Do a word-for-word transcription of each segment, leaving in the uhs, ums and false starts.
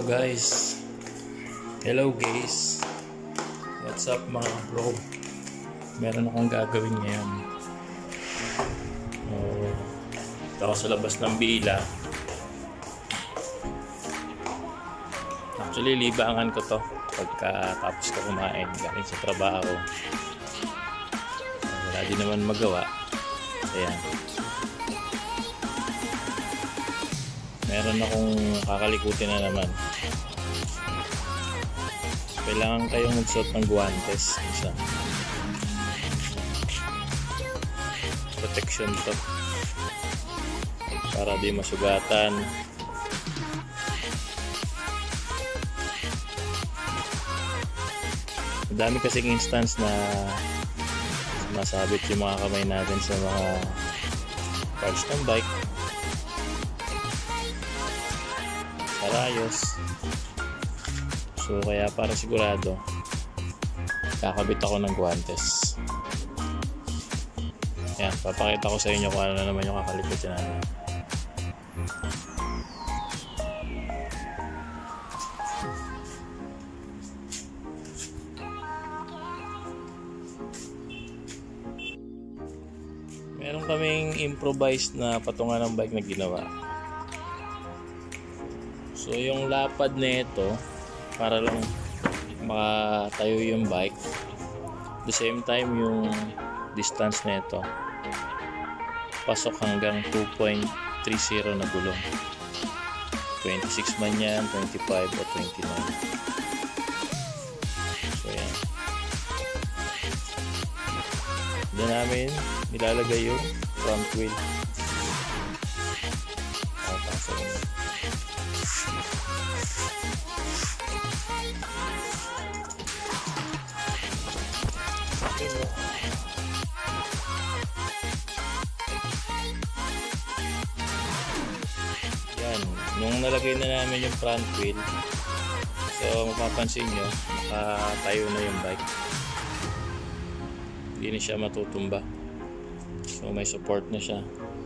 guys. Hello guys. What's up mga bro? Meron akong gagawin ngayon. Oh, ito ako sa labas ng bila. Actually, libangan ko to pagkatapos ko kumain galing sa trabaho. Wala din naman magawa. Ayan. Meron akong kakalikutin na naman. Kailangan kayong magsuot ng guwantes. Isa. Protection to. Para di masugatan. Madami kasing instance na masabit yung mga kamay natin sa mga parts ng bike. Rayos. So kaya para sigurado kakabit ako ng guwantes. Yan, papakita ko sa inyo kung ano na naman yung kakalipit na namin. Meron kaming improvised na patungan ng bike na ginawa. So yung lapad na ito para lang makatayo yung bike. At the same time yung distance na ito pasok hanggang two point three zero na gulong. twenty-six man yan, twenty-five o twenty-nine. So yan. Doon namin nilalagay yung front wheel. Yan, nung nalagay na namin yung front wheel, so mapapansin nyo nakatayo na yung bike, hindi na siya matutumba, so may support na siya.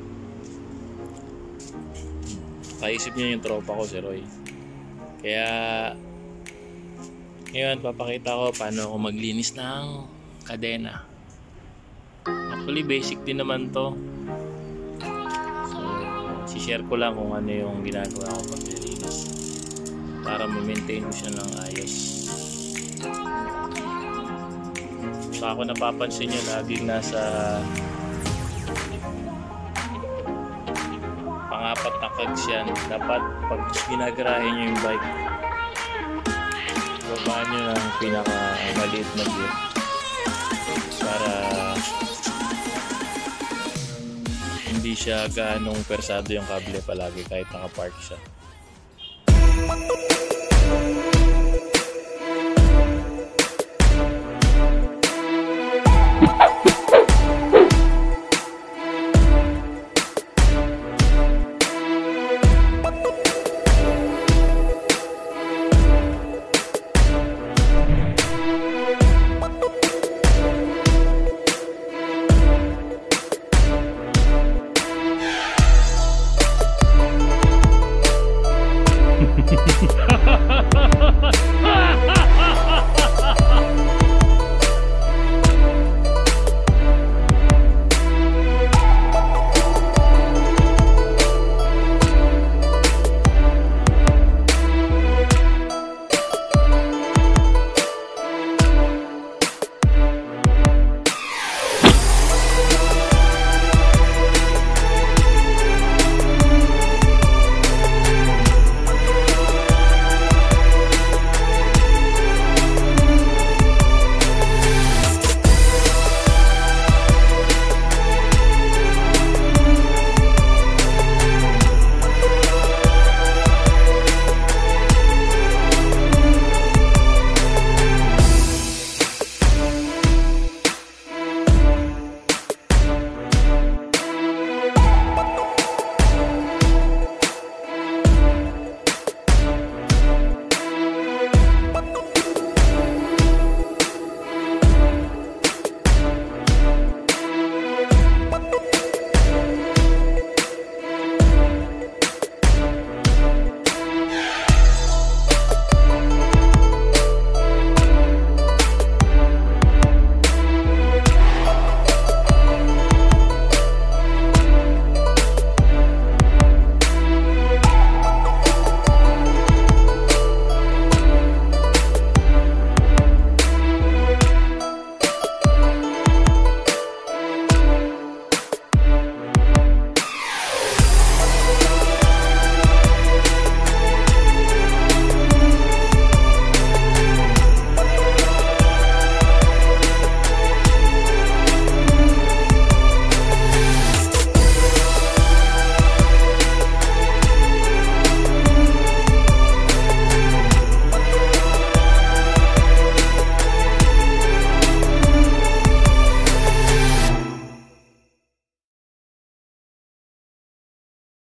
Kaisip niya yung tropa ko si Roy, kaya ngayon papakita ko paano ako maglinis ng kadena. Actually basic din naman to, so si-share ko lang kung ano yung ginagawa ko paglilinis para ma-maintain ko siya ng ayos. So ako napapansin nyo laging nasa pangapat na kags yan. Dapat pag ginagarahin nyo yung bike, babaan nyo ng pinaka maliit na gear para hindi siya gaanong persado yung kable palagi kahit nakapark siya. Ha